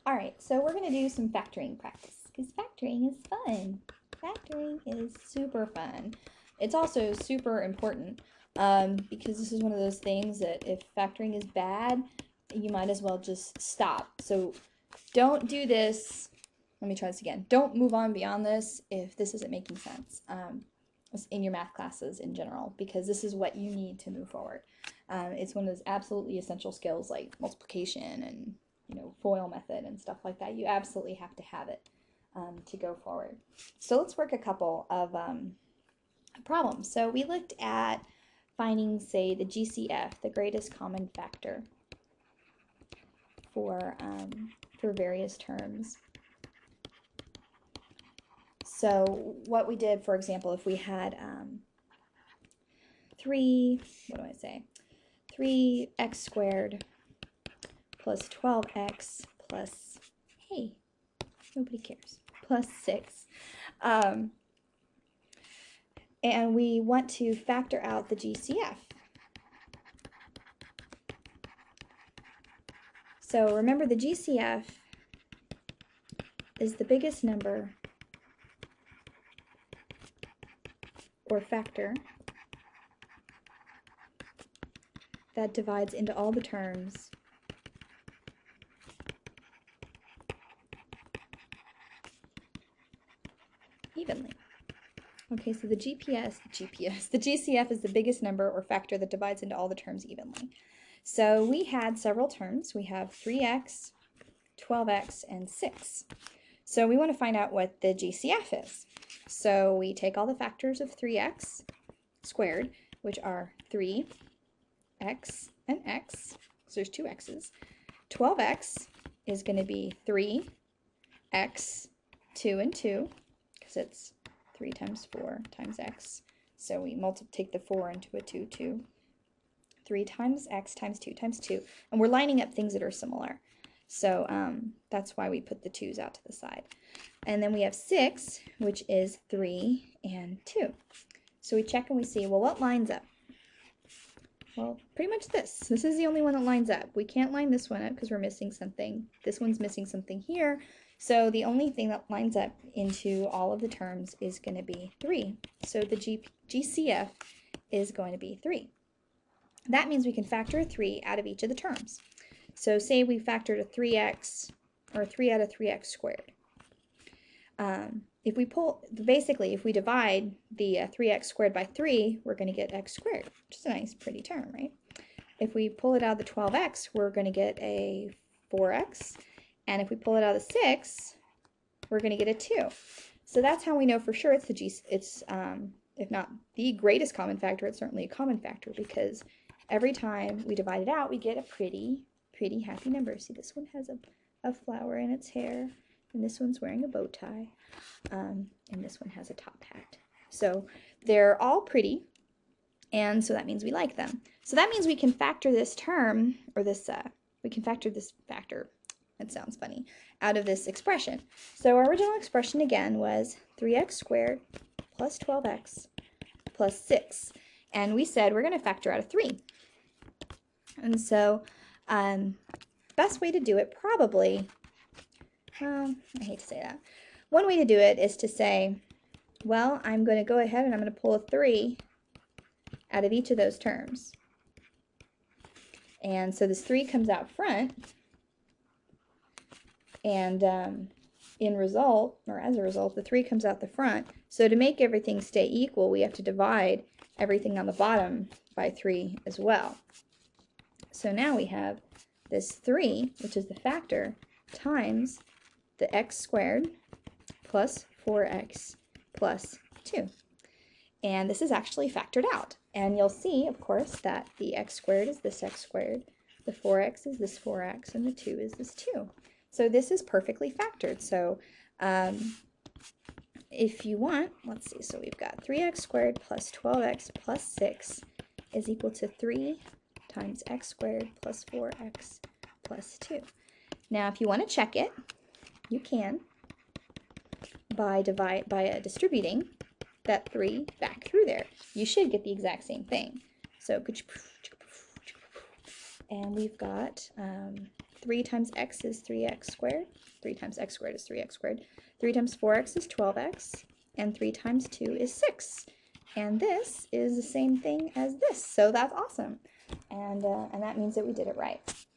All right, so we're going to do some factoring practice because factoring is fun. Factoring is super fun. It's also super important because this is one of those things that if factoring is bad, you might as well just stop. So don't do this. Let me try this again. Don't move on beyond this if this isn't making sense in your math classes in general, because this is what you need to move forward. It's one of those absolutely essential skills like multiplication and FOIL method and stuff like that. You absolutely have to have it to go forward. So let's work a couple of problems. So we looked at finding, say, the GCF, the greatest common factor for various terms. So what we did, for example, if we had 3x squared plus 12x plus, hey, nobody cares, plus 6. And we want to factor out the GCF. So remember, the GCF is the biggest number or factor that divides into all the terms evenly. Okay, so the GCF is the biggest number or factor that divides into all the terms evenly. So we had several terms. We have 3x, 12x, and 6. So we want to find out what the GCF is. So we take all the factors of 3x squared, which are 3x and x, so there's two x's. 12x is going to be 3x, 2 and 2, because it's 3 times 4 times x. So we take the 4 into a 2, 2. 3 times x times 2 times 2. And we're lining up things that are similar. So that's why we put the 2's out to the side. And then we have 6, which is 3 and 2. So we check and we see, well, what lines up? Well, pretty much this. This is the only one that lines up. We can't line this one up because we're missing something. This one's missing something here. So the only thing that lines up into all of the terms is going to be 3. So the GCF is going to be 3. That means we can factor a 3 out of each of the terms. So say we factored a 3x, or 3 out of 3x squared. If we divide the 3x squared by 3, we're going to get x squared, which is a nice, pretty term, right? If we pull it out of the 12x, we're going to get a 4x. And if we pull it out of the 6, we're going to get a 2. So that's how we know for sure it's if not the greatest common factor, it's certainly a common factor, because every time we divide it out, we get a pretty happy number. See, this one has a flower in its hair, and this one's wearing a bow tie, and this one has a top hat. So they're all pretty, and so that means we like them. So that means we can factor this term, or this, we can factor this factor, it sounds funny, out of this expression. So our original expression again was 3x squared plus 12x plus 6. And we said we're going to factor out a 3. And so best way to do it probably, I hate to say that. One way to do it is to say, well, I'm going to go ahead and I'm going to pull a 3 out of each of those terms. And so this 3 comes out front, and as a result, the 3 comes out the front. So to make everything stay equal, we have to divide everything on the bottom by 3 as well. So now we have this 3, which is the factor, times the x squared plus 4x plus 2. And this is actually factored out. And you'll see, of course, that the x squared is this x squared, the 4x is this 4x, and the 2 is this 2. So this is perfectly factored. So if you want, let's see, so we've got 3x squared plus 12x plus 6 is equal to 3 times x squared plus 4x plus 2. Now, if you want to check it, you can by distributing that 3 back through there. You should get the exact same thing. So, and we've got 3 times x is 3x squared. 3 times x squared is 3x squared. 3 times 4x is 12x. And 3 times 2 is 6. And this is the same thing as this. So that's awesome. And that means that we did it right.